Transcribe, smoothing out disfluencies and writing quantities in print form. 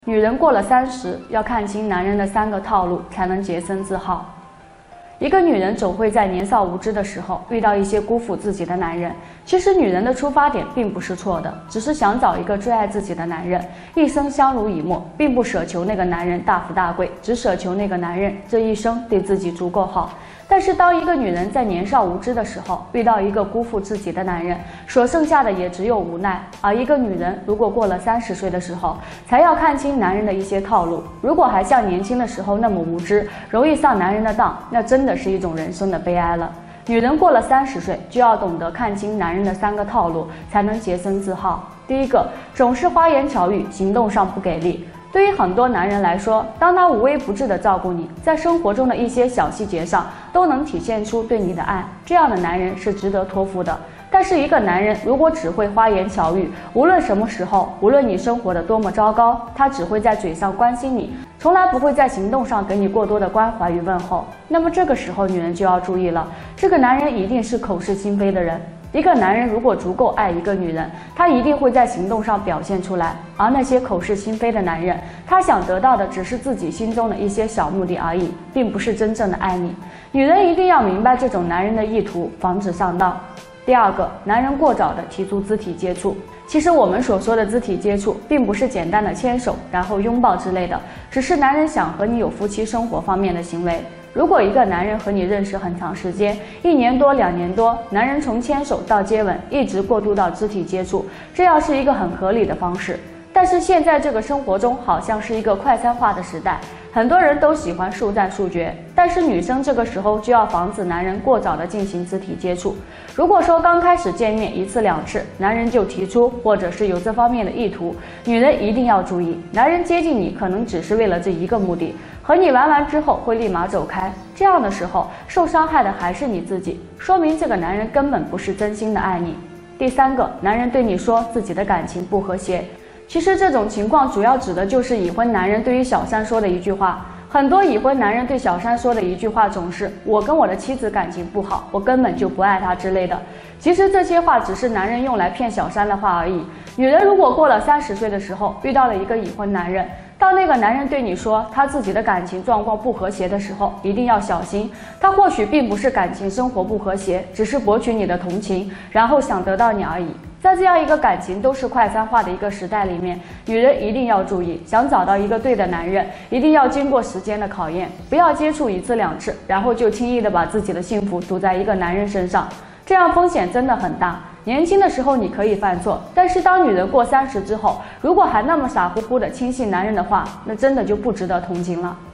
女人过了30，要看清男人的3个套路，才能洁身自好。一个女人总会在年少无知的时候遇到一些辜负自己的男人。其实女人的出发点并不是错的，只是想找一个最爱自己的男人，一生相濡以沫，并不奢求那个男人大富大贵，只奢求那个男人这一生对自己足够好。但是当一个女人在年少无知的时候遇到一个辜负自己的男人，所剩下的也只有无奈。而一个女人如果过了30岁的时候才要看清男人的一些套路，如果还像年轻的时候那么无知，容易上男人的当，那真的是一种人生的悲哀了。女人过了30岁就要懂得看清男人的3个套路，才能洁身自好。第一个，总是花言巧语，行动上不给力。对于很多男人来说，当他无微不至地照顾你，在生活中的一些小细节上都能体现出对你的爱，这样的男人是值得托付的。但是一个男人如果只会花言巧语，无论什么时候，无论你生活的多么糟糕，他只会在嘴上关心你，从来不会在行动上给你过多的关怀与问候，那么这个时候女人就要注意了，这个男人一定是口是心非的人。一个男人如果足够爱一个女人，他一定会在行动上表现出来，而那些口是心非的男人，他想得到的只是自己心中的一些小目的而已，并不是真正的爱你。女人一定要明白这种男人的意图，防止上当。第二个，男人过早的提出肢体接触。其实我们所说的肢体接触，并不是简单的牵手，然后拥抱之类的，只是男人想和你有夫妻生活方面的行为。如果一个男人和你认识很长时间，1年多、2年多，男人从牵手到接吻，一直过渡到肢体接触，这样是一个很合理的方式。但是现在这个生活中好像是一个快餐化的时代，很多人都喜欢速战速决，但是女生这个时候就要防止男人过早的进行肢体接触。如果说刚开始见面1次2次，男人就提出或者是有这方面的意图，女人一定要注意，男人接近你可能只是为了这一个目的，和你玩完之后会立马走开，这样的时候受伤害的还是你自己，说明这个男人根本不是真心的爱你。第三个，男人对你说自己的感情不和谐。其实这种情况主要指的就是已婚男人对于小三说的一句话。很多已婚男人对小三说的一句话总是我跟我的妻子感情不好，我根本就不爱她之类的。其实这些话只是男人用来骗小三的话而已。女人如果过了30岁的时候遇到了一个已婚男人，当那个男人对你说他自己的感情状况不和谐的时候，一定要小心，他或许并不是感情生活不和谐，只是博取你的同情，然后想得到你而已。在这样一个感情都是快餐化的一个时代里面，女人一定要注意，想找到一个对的男人，一定要经过时间的考验，不要接触1次2次，然后就轻易的把自己的幸福赌在一个男人身上，这样风险真的很大。年轻的时候你可以犯错，但是当女人过30之后，如果还那么傻乎乎的轻信男人的话，那真的就不值得同情了。